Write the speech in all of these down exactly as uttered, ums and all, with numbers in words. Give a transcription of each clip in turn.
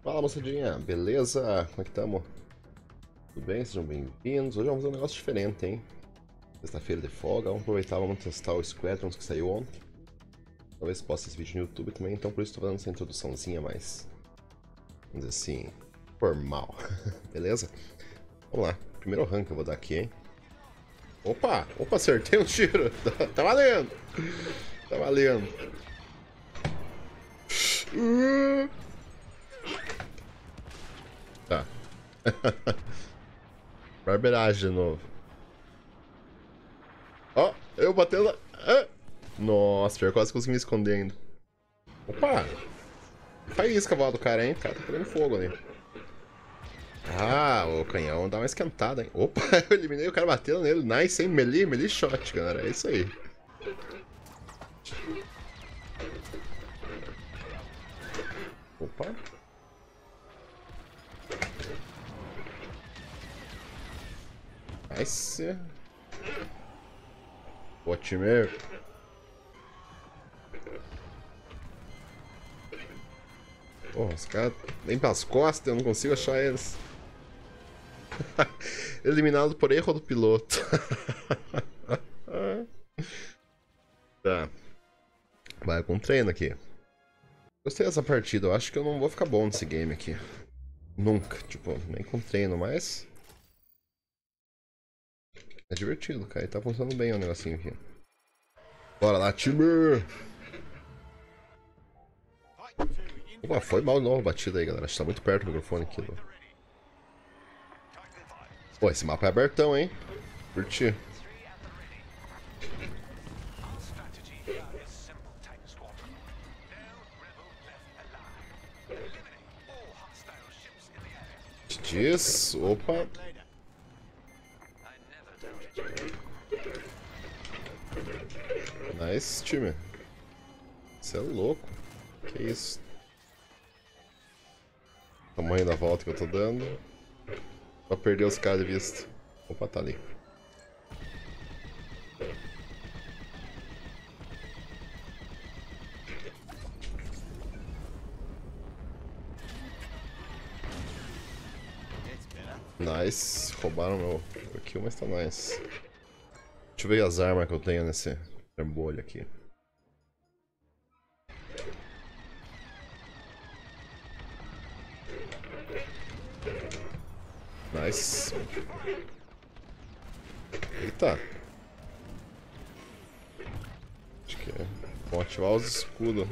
Fala moçadinha, beleza? Como é que tamo? Tudo bem? Sejam bem-vindos. Hoje vamos fazer um negócio diferente, hein? Sexta-feira de folga, vamos aproveitar, vamos testar o Squadrons que saiu ontem. Talvez possa esse vídeo no YouTube também, então por isso estou fazendo essa introduçãozinha mais, vamos dizer assim, formal. Beleza? Vamos lá, primeiro rank eu vou dar aqui, hein? Opa! Opa, acertei um tiro! Tá, tá valendo! Tá valendo! Uh... Tá. Barbeiragem de novo. Ó, oh, eu batendo lá. Ah. Nossa, pior, quase consegui me esconder ainda. Opa! Faz cavalo do cara, hein? O cara tá pegando fogo ali. Ah, o canhão dá uma esquentada, hein? Opa, eu eliminei o cara batendo nele. Nice, hein? Melee, melee shot, galera. É isso aí. Opa. Nice. Boa, time. Porra, os caras vêm pelas costas, eu não consigo achar eles. Eliminado por erro do piloto. Tá. Vai com treino aqui. Gostei dessa partida, eu acho que eu não vou ficar bom nesse game aqui. Nunca, tipo, nem com treino, mas... é divertido, cara, e tá funcionando bem o negocinho aqui. Bora lá, time! Opa, foi mal de novo a batida aí, galera. Acho que tá muito perto do microfone aqui. Né? Pô, esse mapa é abertão, hein? Curti. Diz. Opa. Nice, time. Você é louco. Que isso? Tamanho da volta que eu tô dando. Pra perder os caras de vista. Opa, tá ali. Nice. Roubaram meu, meu kill, mas tá nice. Deixa eu ver as armas que eu tenho nesse trambolho aqui. Nice. Eita. Acho que é bom ativar os escudos.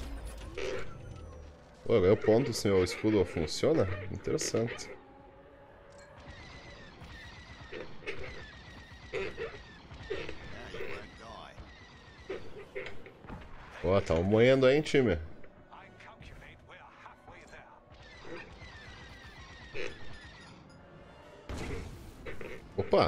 Pô, ganhei o ponto se meu escudo funciona? Interessante. Ó, tá moendo aí, hein, time. Opa!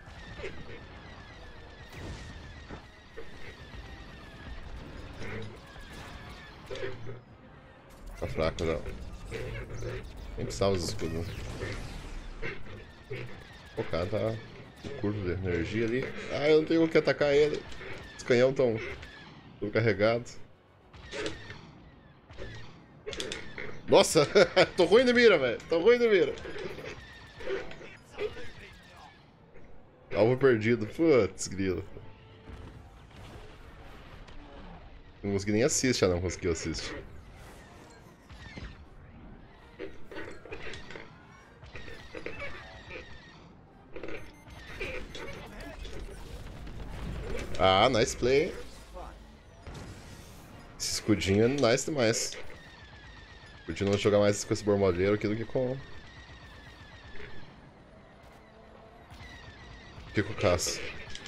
Tá fraco, não. Nem precisava dos escudos. O cara tá com curto de energia ali. Ah, eu não tenho como que atacar ele. Os canhão tão, tão carregados. Nossa! Tô ruim de mira, velho. Tô ruim de mira. Alvo perdido. Putz, grilo. Não consegui nem assistir, ah, não conseguiu assistir. Ah, nice play. Esse escudinho é nice demais. Continuo jogar mais com esse bormoleiro aqui do que com... do que com o caça.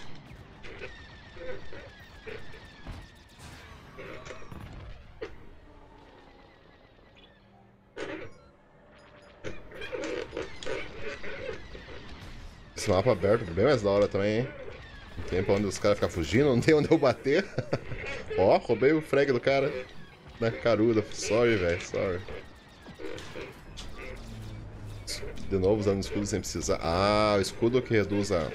Esse mapa aberto bem mais da hora também, hein? Não tem pra onde os caras ficam fugindo, não tem onde eu bater. Ó, roubei o frag do cara na caruda. Sorry, velho, sorry. De novo usando o escudo sem precisar. Ah, o escudo que reduz a...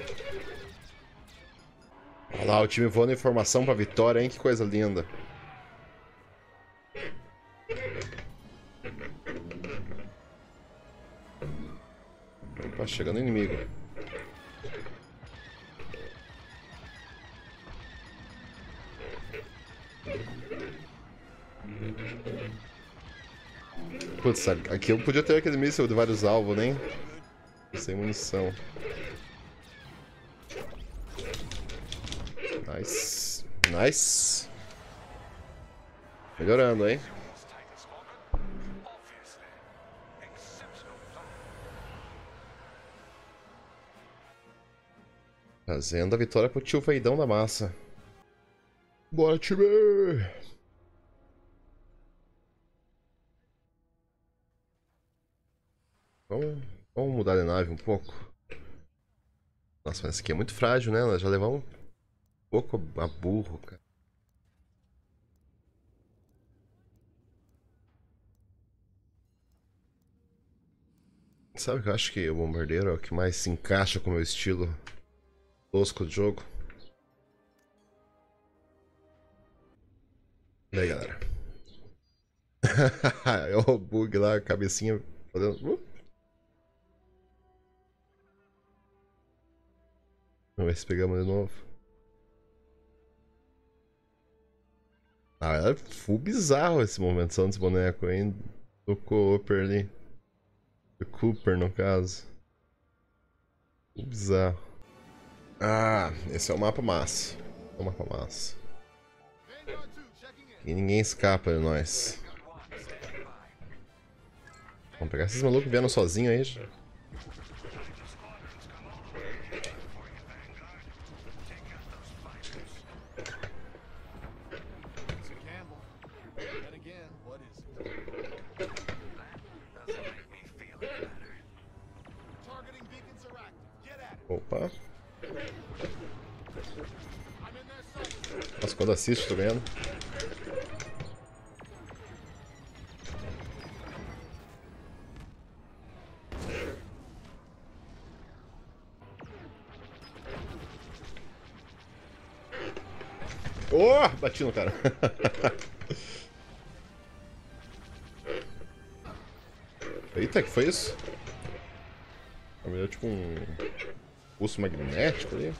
Olha lá, o time voando informação pra vitória, hein? Que coisa linda. Ó, chegando o inimigo. Putz, aqui eu podia ter aquele míssil de vários alvos, né? Sem munição. Nice. Nice. Melhorando, hein? Trazendo a vitória pro tio Veidão da massa. Bora, time! Vamos, vamos mudar de nave um pouco. Nossa, mas essa aqui é muito frágil, né? Nós já levamos um pouco a burro, cara. Sabe que eu acho que o bombardeiro é o que mais se encaixa com o meu estilo tosco de jogo? E aí, galera? É o bug lá, a cabecinha fazendo... Uh. Vamos ver se pegamos de novo. Ah, é full bizarro esse movimentação desse boneco, hein? Do Cooper ali. Do Cooper, no caso. Full bizarro. Ah, esse é o mapa massa. É o mapa massa. E ninguém escapa de nós. Vamos pegar esses malucos vendo sozinho aí. Já. Opa. Nossa, quando assisto, tô ganhando. Oh, bati no cara. Eita, que foi isso? É tipo um pulso magnético ali.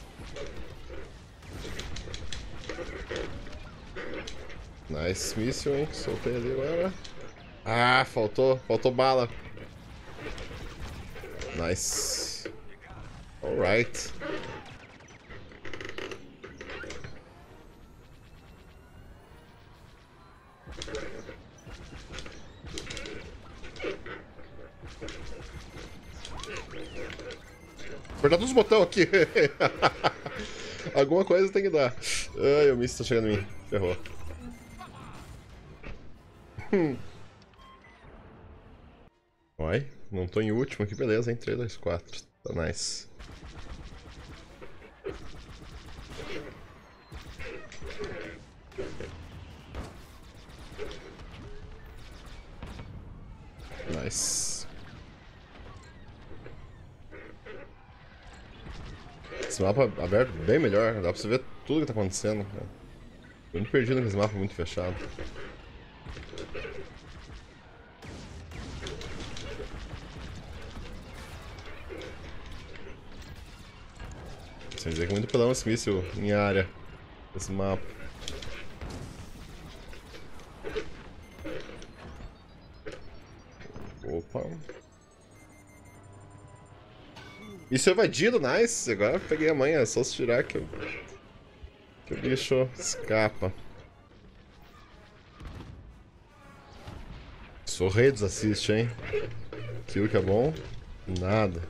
Nice míssil, hein? Soltei ali agora. Ah, faltou. Faltou bala. Nice. Alright. Apertar todos os botões aqui. Alguma coisa tem que dar. Ai, o míssil tá chegando em mim. Ferrou. Hum. Oi, não tô em último aqui, beleza, hein? três, dois, quatro. Tá nice. Nice. Esse mapa aberto bem melhor, dá pra você ver tudo que tá acontecendo. Eu me perdi naquele mapa muito fechado. Você dizer que é muito pelão esse míssil em área. Esse mapa. Opa. Isso é evadido, nice. Agora eu peguei a manha, é só se tirar que, eu... que o bicho escapa. Sorreiros assiste, hein? Kill que é bom. Nada.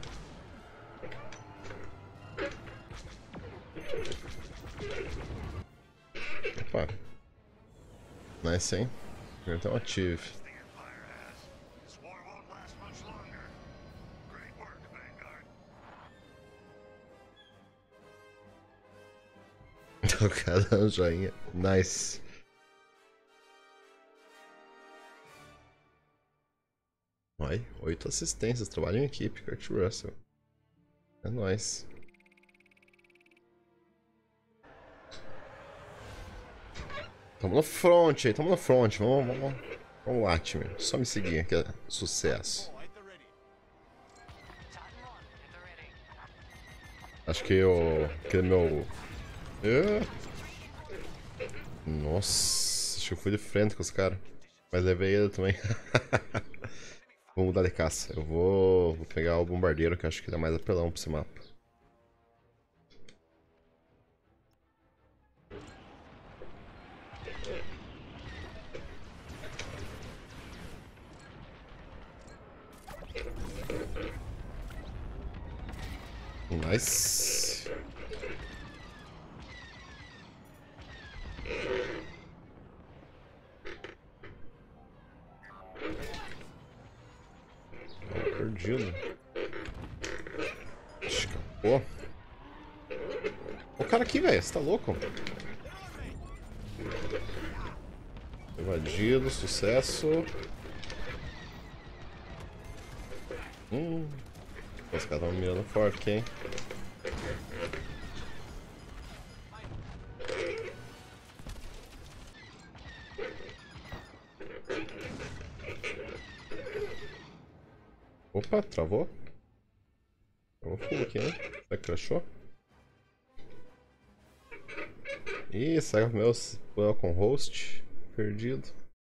Opa. Nice, hein? Então ative. O cara dá um joinha. Nice. Vai, oito assistências. Trabalho em equipe, Kurt Russell. É nóis. Tamo no front aí, tamo no front. Vamos, vamos, vamos lá, time. Só me seguir que é sucesso. Acho que o... aquele meu... Uh. Nossa, acho que eu fui de frente com os caras. Mas levei ele também. Vou mudar de caça. Eu vou... vou pegar o bombardeiro, que acho que dá mais apelão pra esse mapa. Nice. Perdido. Escapou. O cara aqui, velho, você tá louco? Evadido, sucesso. Hum. Os caras estão mirando forte aqui, hein? Opa, travou? Travou full aqui, né? Será que crashou? Ih, saiu meu com host. Perdido.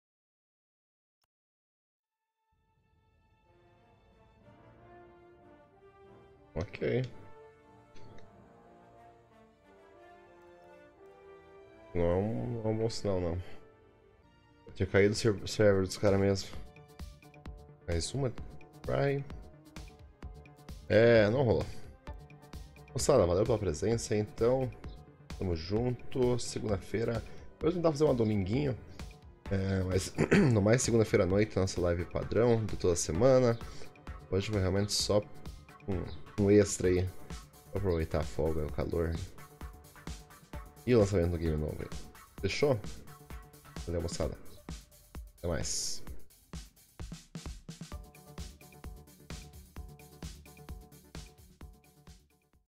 Ok. Não é um, não é um bom sinal, não. Eu tinha caído o server dos caras mesmo. Mais uma try. É, não rolou. Moçada, valeu pela presença, então. Tamo junto. Segunda-feira. Eu vou tentar fazer uma dominguinho. É, mas no mais segunda-feira à noite, nossa live padrão de toda semana. Hoje foi realmente só um, um extra aí. Pra aproveitar a folga e o calor. E o lançamento do game novo aí. Fechou? Valeu, moçada. Até mais.